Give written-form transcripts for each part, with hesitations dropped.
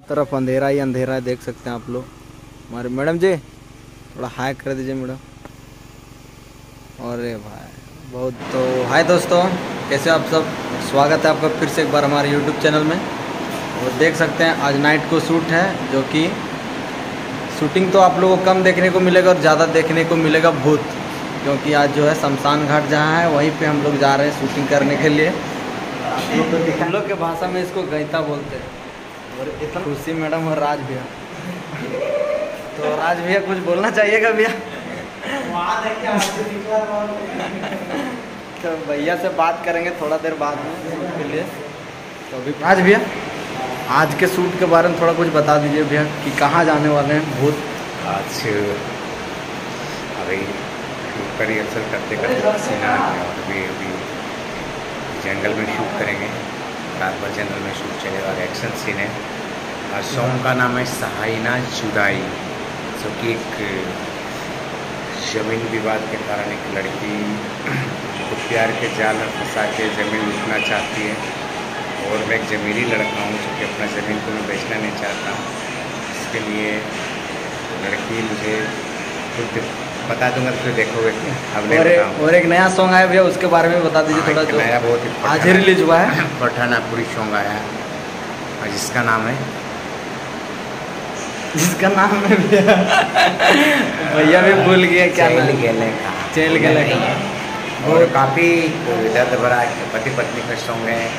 तरफ अंधेरा ही अंधेरा है, देख सकते हैं आप लोग। हमारे मैडम जी थोड़ा हाई कर दीजिए मैडम। अरे भाई बहुत। तो हाय दोस्तों, कैसे आप सब? स्वागत है आपका फिर से एक बार हमारे यूट्यूब चैनल में। और देख सकते हैं आज नाइट को शूट है, जो कि शूटिंग तो आप लोगों को कम देखने को मिलेगा और ज़्यादा देखने को मिलेगा भूत, क्योंकि आज जो है शमशान घाट जहाँ है वहीं पे हम लोग जा रहे हैं शूटिंग करने के लिए। आप लोग तो हम लोग के भाषा में इसको गैता बोलते हैं। और इतना खुशी मैडम और राज भैया, तो राज भैया कुछ बोलना चाहिएगा भैया? तो भैया से बात करेंगे थोड़ा देर बाद में शूट के लिए। तो अभी राज भैया आज के शूट के बारे में थोड़ा कुछ बता दीजिए भैया कि कहाँ जाने वाले हैं भूत? आज अभी शूट का रिहर्सल करते करते सीना और अभी जंगल में शूट करेंगे। रात भर जंगल में शूट चलेगा। एक्शन सीन है और सॉन्ग का नाम है सहायना जुदाई, जो कि एक जमीन विवाद के कारण एक लड़की को प्यार के जाल में फंसा के ज़मीन लूटना चाहती है। और मैं एक ज़मीनी लड़का हूँ जो कि अपना ज़मीन को मैं बेचना नहीं चाहता हूँ। इसके लिए लड़की मुझे खुद बता दूंगा तो देखोगे। अब और एक नया सॉन्ग आया भैया, उसके बारे में बता दीजिए थोड़ा। जो नया बहुत ही आज ही रिलीज हुआ है, पठानापुरी सॉन्ग आया है और जिसका नाम है भैया भी भूल गया क्या चेल गेले का। चेल गेले का। और काफ़ी दर्द भरा पति पत्नी का सॉन्ग है।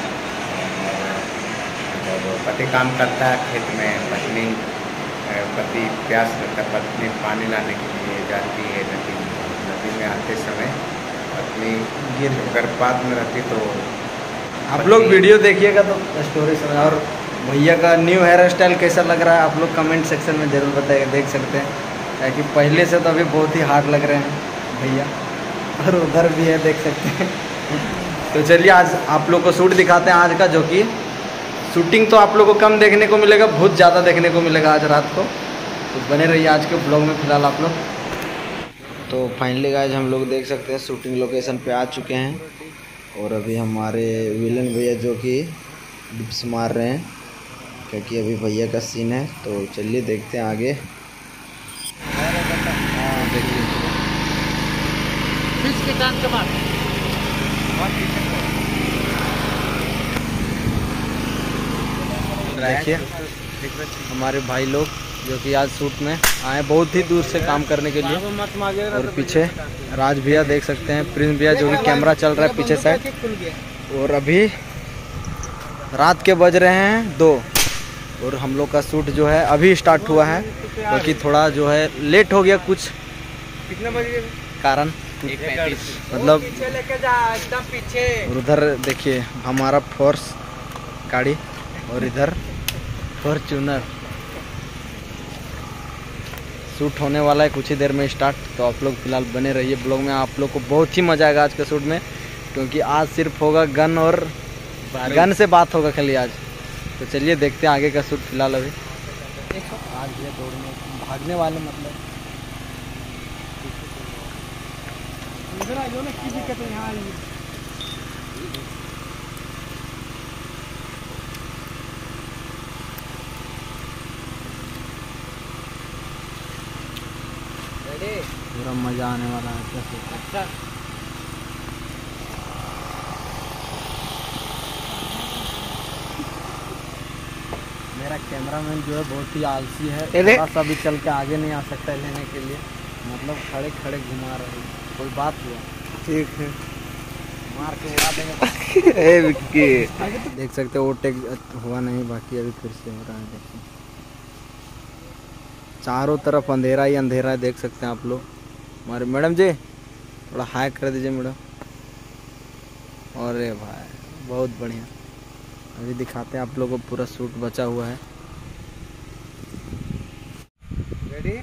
जब पति काम करता है खेत में, पति प्यास लगता है, पत्नी पानी लाने के लिए जाती है नदी में आते समय पत्नी गर्भपात में रहती। तो आप लोग वीडियो देखिएगा तो स्टोरी सुना। और भैया का न्यू हेयर स्टाइल कैसा लग रहा है आप लोग कमेंट सेक्शन में ज़रूर बताइएगा। देख सकते हैं ताकि पहले से तो अभी बहुत ही हार्ड लग रहे हैं भैया। और उधर भी है, देख सकते हैं। तो चलिए आज आप लोग को शूट दिखाते हैं आज का, जो कि शूटिंग तो आप लोग को कम देखने को मिलेगा, बहुत ज़्यादा देखने को मिलेगा आज रात को। तो बने रहिए आज के ब्लॉग में फिलहाल आप लोग। तो फाइनली गाइस हम लोग देख सकते हैं शूटिंग लोकेशन पे आ चुके हैं। और अभी हमारे विलन भैया जो कि डिप्स मार रहे हैं, क्योंकि अभी भैया का सीन है। तो चलिए देखते हैं आगे। देखिए देखिए हमारे भाई लोग जो कि आज शूट में आए बहुत ही दूर से काम करने के लिए। और पीछे राज भैया देख सकते हैं, प्रिंस भैया जो कि कैमरा चल रहा है पीछे साइड। और अभी रात के बज रहे हैं 2 और हम लोग का शूट जो है अभी स्टार्ट हुआ है, क्योंकि थोड़ा जो है लेट हो गया कुछ कारण, मतलब। और उधर देखिए हमारा फोर्स गाड़ी और इधर फॉर्च्यूनर। शूट होने वाला है कुछ ही देर में स्टार्ट। तो आप लोग फिलहाल बने रहिए ब्लॉग में। आप लोग को बहुत ही मज़ा आएगा आज के शूट में, क्योंकि आज सिर्फ होगा गन और गन से बात होगा खाली आज। तो चलिए देखते हैं आगे का शूट फिलहाल। अभी आज ये दौड़ने भागने वाले मतलब की दिक्कत है यहाँ। पूरा मज़ा आने वाला है। अच्छा मेरा कैमरामैन जो है बहुत ही आलसी है, थोड़ा सा भी चल के आगे नहीं आ सकता है लेने के लिए, मतलब खड़े खड़े घुमा रहे हैं। कोई बात हुआ? ठीक है, मार के उड़ा देंगे। देख सकते हो वो टेक हुआ नहीं, बाकी अभी फिर से हो रहा है। देखिए चारों तरफ अंधेरा ही अंधेरा है, देख सकते हैं आप लोग। हमारे मैडम जी थोड़ा हाई कर दीजिए मैडम। अरे भाई बहुत बढ़िया। अभी दिखाते हैं आप लोगों को पूरा शूट बचा हुआ है। रेडी,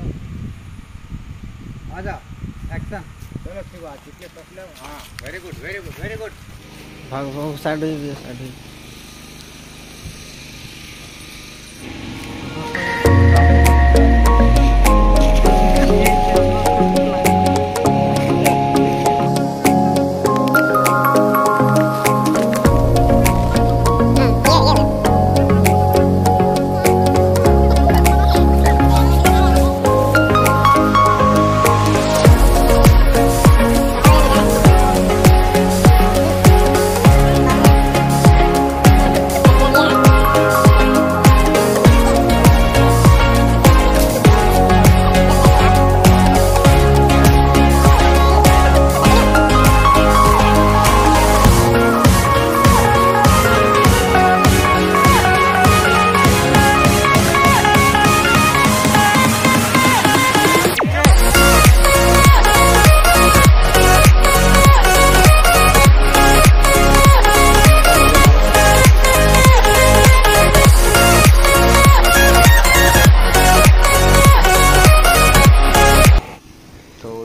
आजा एक्शन। चलो ठीक बात, कितने पकड़ो। हाँ very good very good very good. भाग भाग साइड साइड।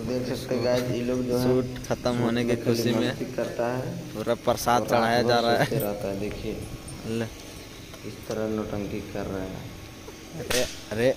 देख सकते गाइस, ये लोग जो शूट खत्म होने की खुशी में करता है, पूरा प्रसाद चढ़ाया जा रहा है। रहता है, देखिए इस तरह नौटंकी कर रहे हैं। अरे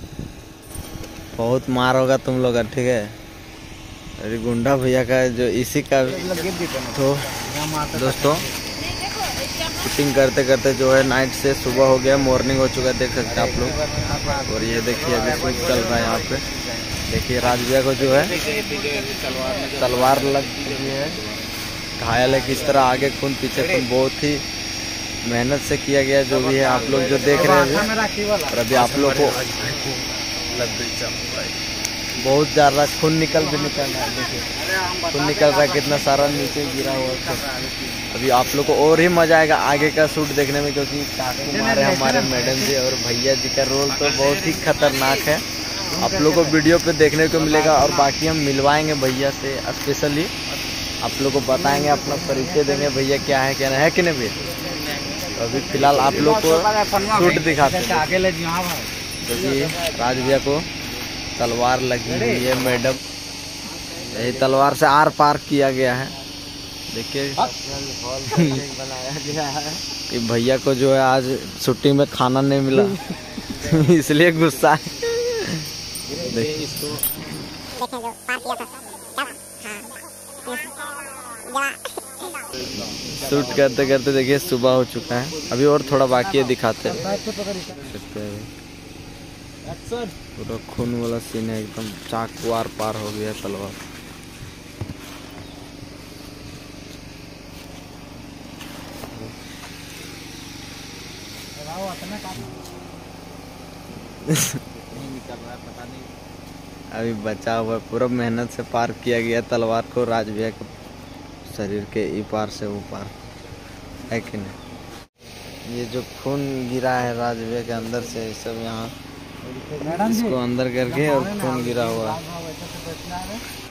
बहुत मार होगा तुम लोग, ठीक है। अरे गुंडा भैया का जो इसी का तो दोस्तों शूटिंग करते करते जो है नाइट से सुबह हो गया, मॉर्निंग हो चुका है, देख सकते हैं आप लोग। और ये देखिए अभी शूट चल रहा है यहाँ पे। देखिए राज भैया को जो है तलवार लग चुकी है, घायल है। किस तरह आगे खून पीछे खून, बहुत ही मेहनत से किया गया जो भी है, आप लोग जो देख रहे हैं। और अभी आप लोग को बहुत ज़्यादा खून निकल रहा है, देखिए खून निकल रहा है, कितना सारा नीचे गिरा हुआ है। अभी आप लोग को और ही मजा आएगा आगे का शूट देखने में, क्योंकि चाकू मारे हमारे मैडम जी और भैया जी का रोल तो बहुत ही खतरनाक है। आप लोग को वीडियो पे देखने को मिलेगा। और बाकी हम मिलवाएंगे भैया से स्पेशली, आप लोग को बताएंगे, अपना परिचय देंगे भैया क्या है क्या नहीं है कि नहीं भैया। अभी फिलहाल आप लोग को शूट दिखाते हैं, क्योंकि राज भैया को तलवार लगी हुई है मैडम, यही तलवार से आर पार किया गया है। देखिए बनाया गया है कि भैया को जो है आज शूटिंग में खाना नहीं मिला इसलिए गुस्सा है। देखिए शूट करते करते देखिए सुबह हो चुका है, अभी और थोड़ा बाकी है, दिखाते हैं। पूरा खून वाला सीन है, एकदम चाकू आर पार हो गया तलवार। अभी बचा हुआ, पूरा मेहनत से पार किया गया तलवार को राज भैया के शरीर के ई पार से वो पार, है कि नहीं। ये जो खून गिरा है राज भैया के अंदर से, सब यहाँ इसको अंदर करके और खून गिरा हुआ है।